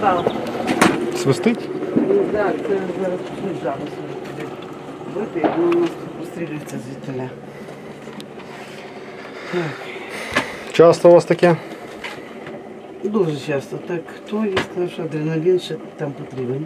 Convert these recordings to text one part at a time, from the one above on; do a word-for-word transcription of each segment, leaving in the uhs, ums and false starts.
сказала. Свистить? Так, це зараз почнуть жаби свої бити, і воно у нас тут пострілюється звідтиля. Часто у вас таке? Дуже часто. Так, хто я сказав, що адреналін ще там потрібен.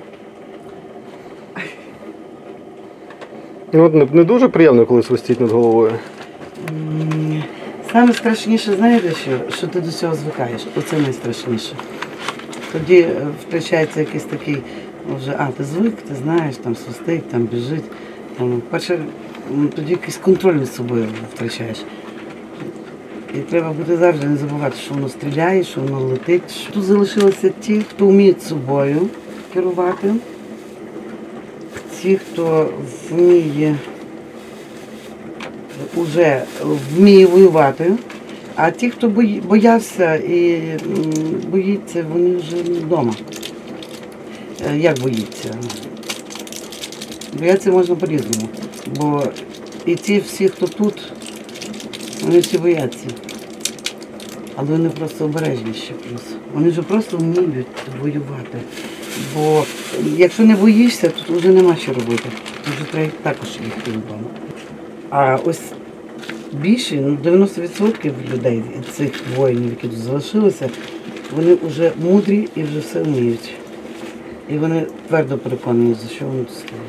Ну, от не, не дуже приємно, коли свистить над головою. М, Саме страшніше, знаєте що? Що ти до цього звикаєш. Оце найстрашніше. Тоді е, втрачається якийсь такий, вже, а, ти звик, ти знаєш, там свистить, там біжить. Там, перше, м, тоді якийсь контроль над собою втрачаєш. І треба буде завжди не забувати, що воно стріляє, що воно летить. Тут залишилися ті, хто вміє собою керувати, ті, хто вміє, вже вміє воювати, а ті, хто бої- боявся і м, боїться, вони вже вдома. Е, Як боїться? Бояться можна по-різному. Бо і ті всі, хто тут, вони всі бояться. Але вони просто обережніші плюс. Вони вже просто вміють воювати. Бо якщо не боїшся, то вже нема що робити. Тут вже треба також їхати додому. А ось більше, ну дев'яносто відсотків людей, цих воїнів, які тут залишилися, вони вже мудрі і вже все вміють. І вони твердо переконані, за що вони тут стоять.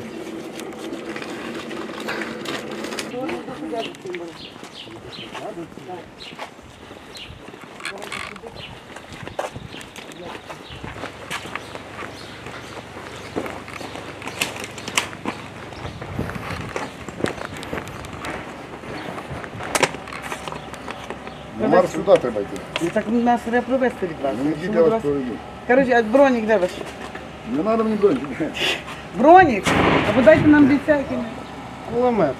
Мар сюди треба йти. Ну так нас треба провести від вас. Ну, Щоб йдіть, я ми вас вас- проведу. Коротше, а бронік де ваш? Не треба мені бронь. Бронік? Або дайте нам бійця якимось. Кулемет.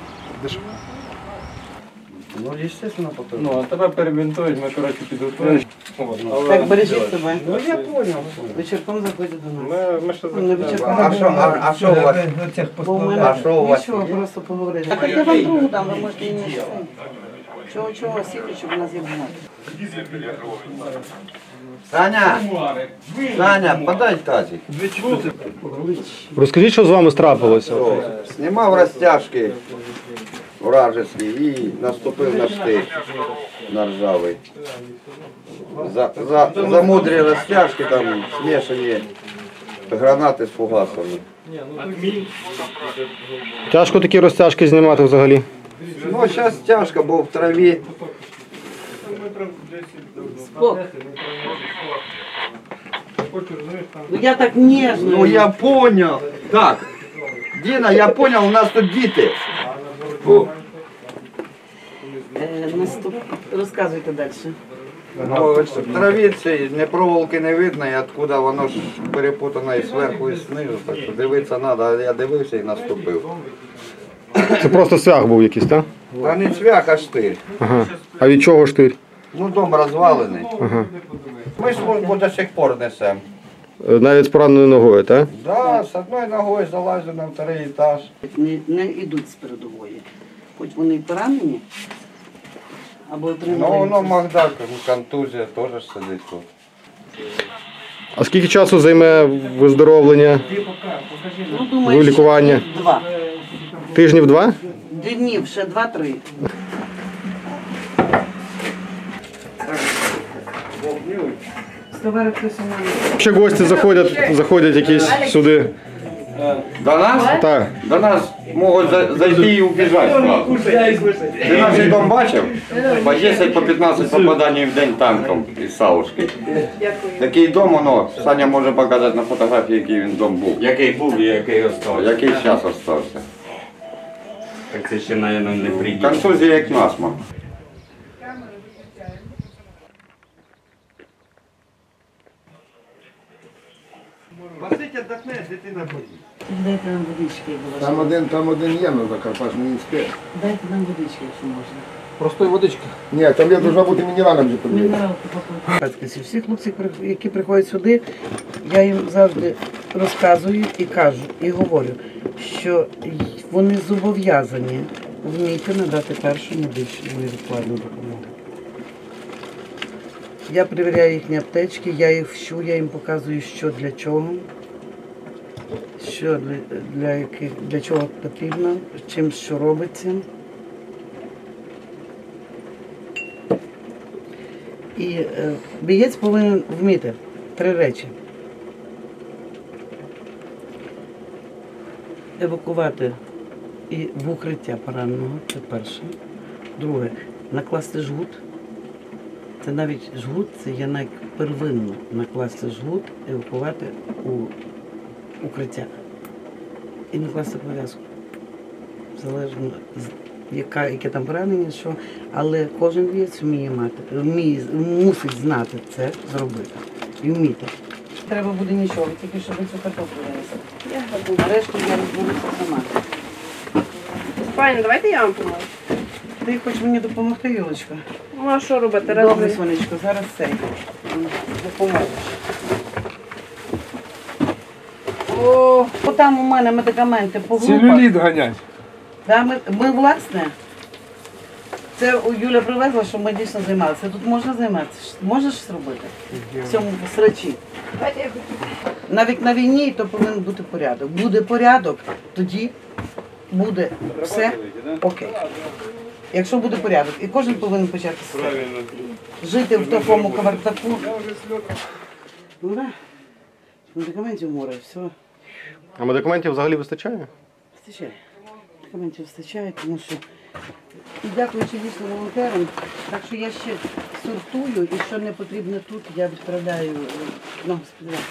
Ну, естественно, потім. Ну, а тебе перебінтують, ми, коротше, підготуємо. Так, бережіть себе. Ну я понял. Вечірком заходять до нас. Ми, ми ще Ну, на вечірком. А що, а, а що у вас? Бо у мене А що у вас нічого, є? просто поговорити. Так я вам другу дам, ви можете її не. Чого, чого, сіти, щоб у нас є багато. Саня! Саня, подай тазик. Розкажіть, що з вами страпилося? Знімав розтяжки вражеські і наступив на штик на ржавий. За, за, за мудрі розтяжки там смішані гранати з фугасами. Тяжко такі розтяжки знімати взагалі. Ну, зараз тяжко, бо в траві. Спок. Ну я так ніжно. Ну я понял. Так, Діна, я понял, у нас тут діти. О. Е, наступ... Розказуйте далі. Ну, в траві цій не проволоки не видно, і откуда воно ж перепутано і зверху, і знизу. Так що дивитися треба, а я дивився і наступив. Це просто свях був якийсь, так? Та не цвях, а штир. Ага. А від чого штир? Ну, дом розвалений. Ага. Ми службу до сих пор несемо. Е, Навіть з пораненою ногою, так? Да, з одною ногою залазю на вторий етаж. Не, не йдуть з передової. Хоч вони і поранені, або отримали. Ну, воно Магда, контузія теж сидить тут. А скільки часу займе виздоровлення, Ну, думаю, вилікування? ще Два. Тижнів два? Днів, ще два-три. Вставай, хтось у мене. Ще гості заходять, заходять якісь сюди. До нас? Так. До нас можуть за- зайти і убіжати. зразу. Ти наш дом бачив? По десять, по п'ятнадцять попадань в день танком із Саушки. Такий дом, воно, Саня може показати на фотографії, який він дом був. Який був і який остався. Який зараз залишився. Так це ще, мабуть, не прийде. Контузія як насморк. Посидь, отдохне, дитина боїть. Дайте нам водички, будь ласка. Там один, там один є на Закарпаш, не інспект. Дайте нам водички, якщо можна. Простої водички. Ні, там є, должна бути мінеральна вже подивитися. Мінералку попити. Всі хлопці, які приходять сюди, я їм завжди розказую і кажу, і говорю, що вони зобов'язані вміти надати першу медичну невідкладну допомогу. Я перевіряю їхні аптечки, я їх вчу, я їм показую, що для чого, що для, для, яких, для чого потрібно, чим що робиться. І е, боєць повинен вміти три речі. Евакувати і в укриття пораненого, це перше. Друге, накласти жгут. Це навіть жгут, це є найпервинно накласти жгут, евакувати у укриття. І накласти пов'язку. Залежно, яка, яке там поранення, що, але кожен боєць вміє мати, вміє, мусить знати це зробити. І вміти. Треба буде нічого, тільки щоб цю картоплю винесла. А решту я розберуся сама. Пані, давайте я вам поможу. Ти хочеш мені допомогти, Юлечка? Ну а що робити? Добре, Раз сонечко, зараз цей. Допоможеш. О, там у мене медикаменти по групах. Целюліт ганять. Да, ми, ми, власне, це у Юля привезла, що ми дійсно займалися. Тут можна займатися? Можеш зробити? В цьому срачі. Навіть на війні то повинен бути порядок. Буде порядок, тоді буде все окей. Якщо буде порядок. І кожен повинен почати з себе. Жити в такому кавартаку. Ну так, медикаментів море, все. А медикаментів взагалі вистачає? Вистачає. Медикаментів вистачає, тому що і дякуючи дійсно волонтерам, так що я ще сортую і що не потрібно тут, я відправляю на госпіталь.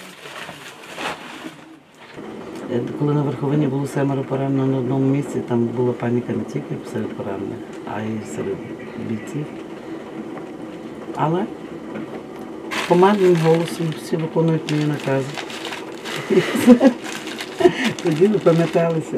Коли на Верховині було семеро поранених на одному місці, там була паніка не тільки серед поранених, а й серед бійців. Але командним голосом всі виконують мої накази. Тоді ми пам'яталися.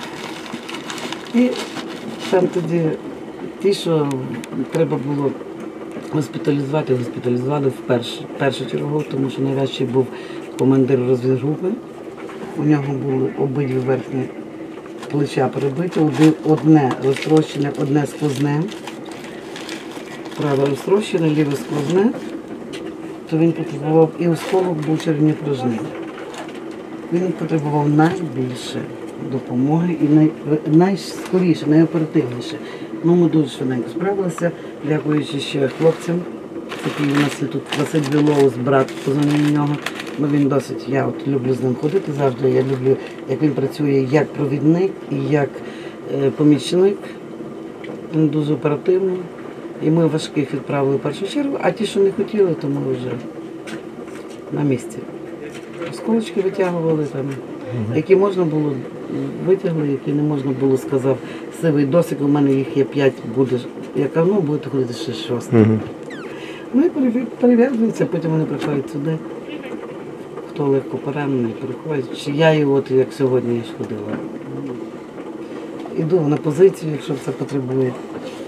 І там тоді ті, що треба було госпіталізувати, госпіталізували вперше, першу чергу, тому що найважчий був командир розвідгрупи. У нього були обидві верхні плеча перебиті, одне розтрощене, одне сквозне. Праве розтрощене, ліве сквозне. То він потребував, і осколок був червні порожнини. Він потребував найбільше допомоги і най, найскоріше, найоперативніше. Ну, ми дуже швиденько справилися, дякуючи ще хлопцям. Такий у нас є тут Василь Білоус, брат, позвонив нього. Ну, він досить, я от люблю з ним ходити завжди, я люблю, як він працює як провідник і як е, помічник. Він дуже оперативний. І ми важких відправили в першу чергу, а ті, що не хотіли, то ми вже на місці. Осколочки витягували там, які можна було, витягли, які не можна було, сказав сивий досик, у мене їх є п'ять, буде, я кажу, ну будете ходити ще шосте. Mm-hmm. Ну і перев'язуються, потім вони приходять сюди. Хто легко поранений, приходить. Чи я і от, як сьогодні я ж ходила. Іду на позицію, якщо це потребує.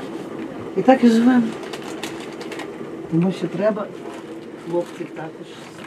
І так і живемо. Тому що треба хлопців також